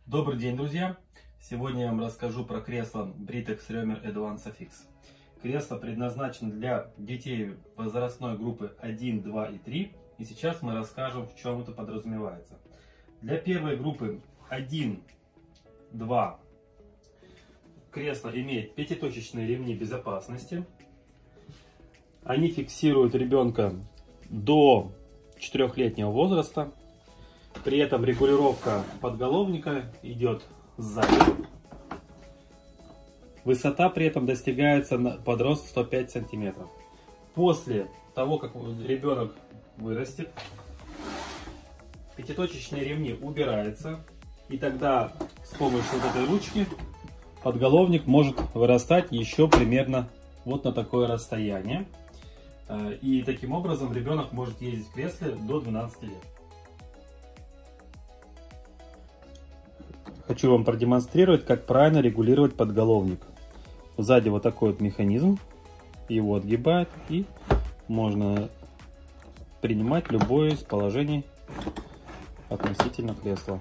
Добрый день, друзья! Сегодня я вам расскажу про кресло Britax Reamer Advance FX. Кресло предназначено для детей возрастной группы 1, 2 и 3. И сейчас мы расскажем, в чем это подразумевается. Для первой группы 1, 2 кресло имеет пятиточечные ремни безопасности. Они фиксируют ребенка до 4-летнего возраста. При этом регулировка подголовника идет сзади. Высота при этом достигается под рост 105 сантиметров. После того, как ребенок вырастет, пятиточечные ремни убираются. И тогда с помощью вот этой ручки подголовник может вырастать еще примерно вот на такое расстояние. И таким образом ребенок может ездить в кресле до 12 лет. Хочу вам продемонстрировать, как правильно регулировать подголовник. Сзади вот такой вот механизм. Его отгибает, и можно принимать любое из положений относительно кресла.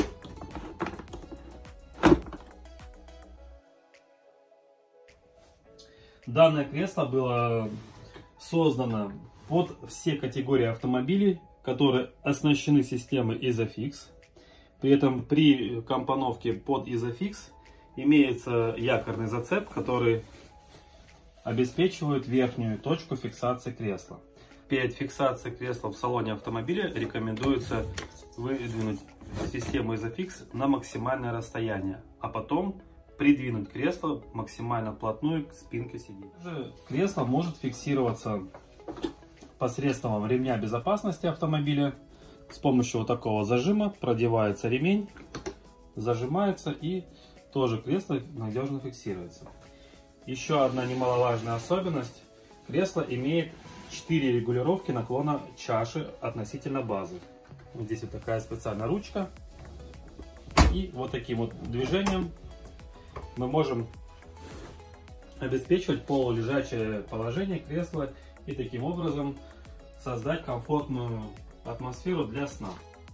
Данное кресло было создано под все категории автомобилей, которые оснащены системой ISOFIX. При этом при компоновке под ISOFIX имеется якорный зацеп, который обеспечивает верхнюю точку фиксации кресла. Перед фиксацией кресла в салоне автомобиля рекомендуется выдвинуть систему ISOFIX на максимальное расстояние, а потом придвинуть кресло максимально вплотную к спинке сиденья. Кресло может фиксироваться посредством ремня безопасности автомобиля. С помощью вот такого зажима продевается ремень, зажимается, и тоже кресло надежно фиксируется. Еще одна немаловажная особенность. Кресло имеет 4 регулировки наклона чаши относительно базы. Вот здесь вот такая специальная ручка. И вот таким вот движением мы можем обеспечивать полулежачее положение кресла и таким образом создать комфортную атмосферу для сна.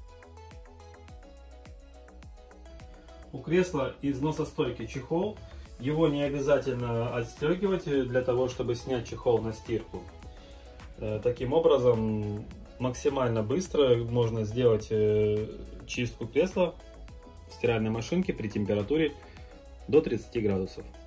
У кресла износостойкий чехол. Его не обязательно отстегивать для того, чтобы снять чехол на стирку. Таким образом, максимально быстро можно сделать чистку кресла в стиральной машинке при температуре до 30 градусов.